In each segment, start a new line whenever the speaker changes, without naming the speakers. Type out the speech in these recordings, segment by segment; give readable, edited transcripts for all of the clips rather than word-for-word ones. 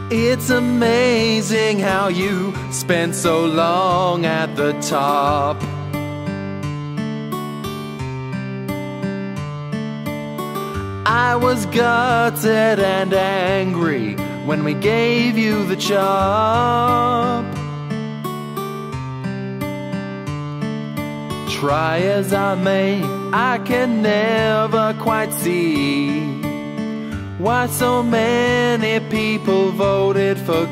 It's amazing how you spent so long at the top. I was gutted and angry when we gave you the job. Try as I may, I can never quite see why so many people voted for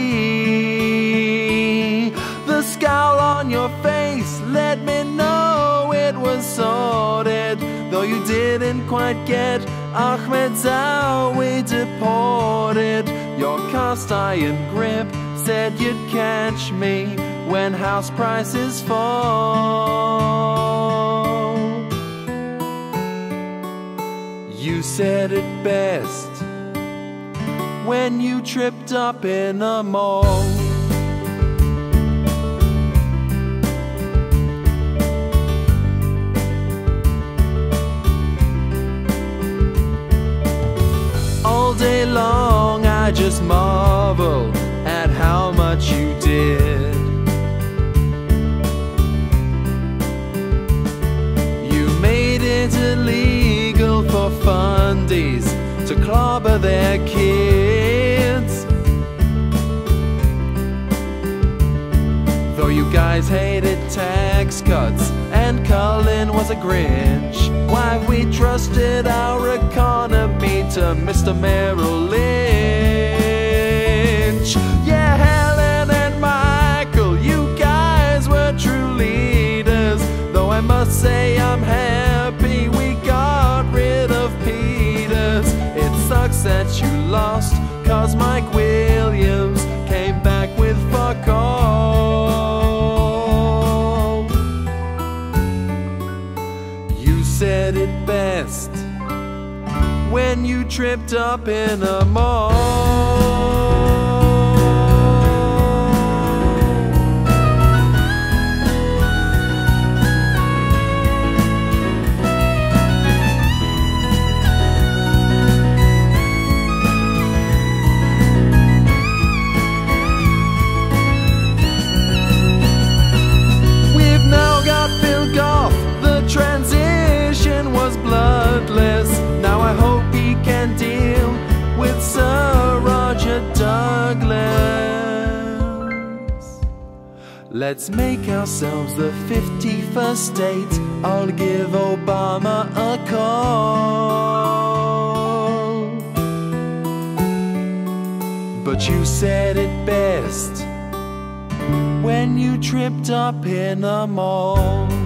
Key. The scowl on your face let me know it was sorted, though you didn't quite get Ahmed's Zawi deported. Your cast iron grip said you'd catch me when house prices fall. You said it best when you tripped up in a mall. All day long I just marvel at how much you did. You made it illegal for fundies to clobber their kids. Though you guys hated tax cuts and Cullen was a Grinch, why we trusted our economy to Mr. Merrill Lynch. Yeah, Helen and Michael, you guys were true leaders, though I must say I'm happy we got rid of Peters. It sucks that you lost, 'cause Mike Williams came back with fuck all. You said it best when you tripped up in a mall. Transition was bloodless. Now I hope he can deal with Sir Roger Douglas. Let's make ourselves the 51st state. I'll give Obama a call. But you said it best when you tripped up in a mall.